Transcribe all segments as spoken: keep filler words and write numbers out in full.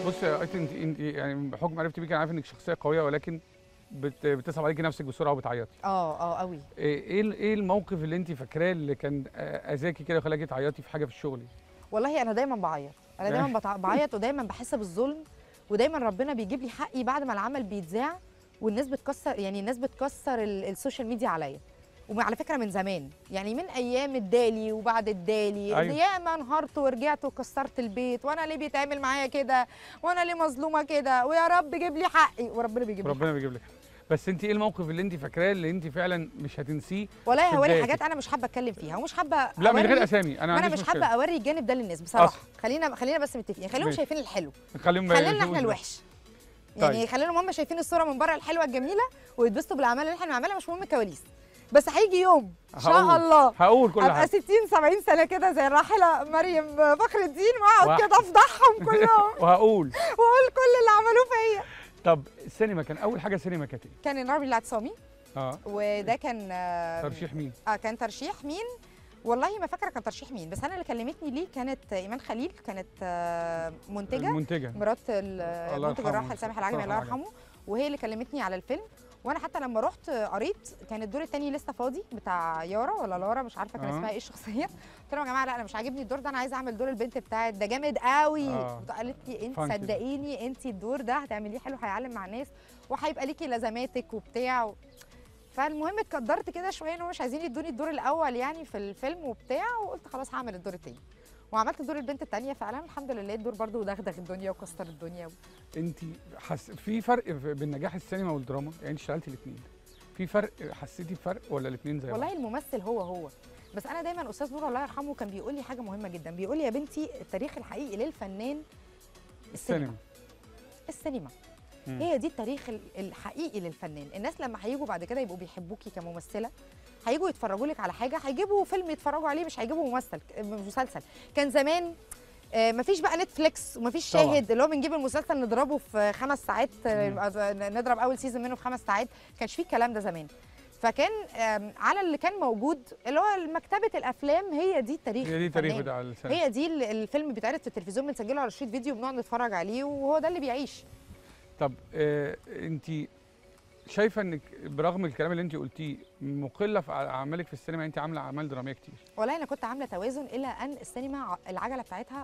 بصي يا ايتن، انت انت يعني بحكم معرفتي بيكي انا عارف انك شخصيه قويه، ولكن بت بتصعب عليكي نفسك بسرعه وبتعيطي. اه اه قوي. ايه ايه ال- إيه الموقف اللي انت فاكراه اللي كان آه، اذاكي كده وخلاكي تعيطي في حاجه في الشغل؟ والله انا دايما بعيط، انا دايما بتع- بعيط ودايما بحس بالظلم، ودايما ربنا بيجيب لي حقي بعد ما العمل بيتذاع، والناس بتكسر، يعني الناس بتكسر ال- السوشيال ميديا عليا. وعلى فكره من زمان، يعني من ايام الدالي وبعد الدالي، أيوة. ياما انهارت ورجعت وكسرت البيت، وانا ليه بيتعمل معايا كده، وانا ليه مظلومه كده، ويا رب جيب لي حقي، وربنا بيجيب لي ربنا حقي. بيجيب لك. بس انت ايه الموقف اللي انت فاكراه اللي انت فعلا مش هتنسيه؟ والله في هوري بدايتك. حاجات انا مش حابه اتكلم فيها ومش حابه لا من غير أوري- اسامي، انا ما ما انا عنديش مش حابه مشكله. اوري الجانب ده للناس بصراحه. أصل. خلينا خلينا بس متفقين، خليهم ماشي. شايفين الحلو، خليهم خلينا احنا يشوفوا ده. الوحش. يعني طيب. خلينا هم شايفين الصوره من بره الحلوه الجميله ويتبسطوا بالاعمال اللي احنا بنعملها، مش مهم الكواليس. بس هيجي يوم ان شاء هقول- الله هقول كل ابقى حاجه. ستين سبعين سنه كده زي الراحله مريم فخر الدين، واقعد واحد. كده افضحهم كلهم وهقول واقول كل اللي عملوه فيا. طب السينما كان اول حاجه سينما كانت ايه؟ كان النار الاعتصامي، اه وده كان آه، ترشيح مين؟ اه كان ترشيح مين؟ والله ما فاكره كان ترشيح مين، بس انا اللي كلمتني ليه كانت ايمان خليل، كانت آه، منتجه، المنتجه. مرات ال- الله المنتج يرحمه. الراحل سامح العجمي الله الله يرحمه. يرحمه، وهي اللي كلمتني على الفيلم. وانا حتى لما رحت قريت كان الدور الثاني لسه فاضي بتاع يارا ولا لارا، مش عارفه كان آه. اسمها ايه الشخصيه. قلت لهم يا جماعه لا انا مش عاجبني الدور ده، انا عايزه اعمل دور البنت بتاعت ده جامد قوي. آه. قالت لي انت فانكي. صدقيني انت الدور ده هتعمليه حلو، هيعلم مع الناس وهيبقى ليكي لازماتك وبتاع و... فالمهم اتقدرت كده شويه ان هم مش عايزين يدوني الدور الاول يعني في الفيلم وبتاع، وقلت خلاص هعمل الدور الثاني، وعملت دور البنت الثانيه فعلا الحمد لله الدور برضو دغدغ الدنيا وكسر الدنيا. انت حس... في فرق في- بين نجاح السينما والدراما؟ يعني انت اشتغلتي الاثنين، في فرق حسيتي بفرق ولا الاثنين زي بعض؟ والله الممثل هو هو، بس انا دايما استاذ نور الله يرحمه كان بيقول لي حاجه مهمه جدا، بيقول لي يا بنتي التاريخ الحقيقي للفنان السينما. السينما مم. هي دي التاريخ ال- الحقيقي للفنان. الناس لما هيجوا بعد كده يبقوا بيحبوكي كممثله، هيجوا يتفرجوا لك على حاجه، هيجيبوا فيلم يتفرجوا عليه، مش هيجيبوا ممثل مسلسل. كان زمان آه، مفيش بقى نتفليكس ومفيش طبعاً. شاهد اللي هو بنجيب المسلسل نضربه في خمس ساعات، آه، نضرب اول سيزون منه في خمس ساعات، كانش فيه الكلام ده زمان. فكان آم، على اللي كان موجود اللي هو مكتبه الافلام، هي دي التاريخ هي دي تاريخ الفنان. بتاع السينما. هي دي ال- الفيلم بيتعرض في التلفزيون بنسجله على شريط فيديو بنقعد نتفرج عليه، وهو ده اللي بيعيش. طب آه انت شايفه انك برغم الكلام اللي انت قلتيه مقله في اعمالك في السينما؟ انت عامله اعمال دراميه كتير والله انا كنت عامله توازن الى ان السينما ع- العجله بتاعتها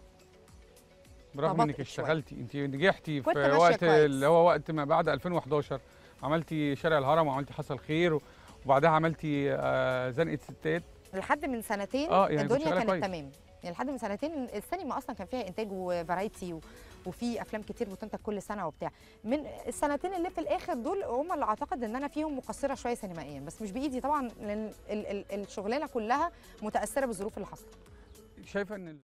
برغم فبطئت انك شوية. اشتغلتي، انت نجحتي كنت في ماشية وقت كويس. اللي هو وقت ما بعد ألفين وحداشر، عملتي شارع الهرم وعملتي حصل خير، وبعدها عملتي آه زنقه ستات. لحد من سنتين آه، يعني كنت الدنيا شغالة كانت كويس. تمام، يعني لحد من سنتين السينما اصلا كان فيها انتاج وفرايتي و... وفي افلام كتير بتنتج كل سنه وبتاع. من السنتين اللي في الاخر دول هم اللي اعتقد ان انا فيهم مقصره شويه سينمائيا، بس مش بايدي طبعا لان ال- ال- الشغلانه كلها متاثره بالظروف اللي حصلت. شايفه ان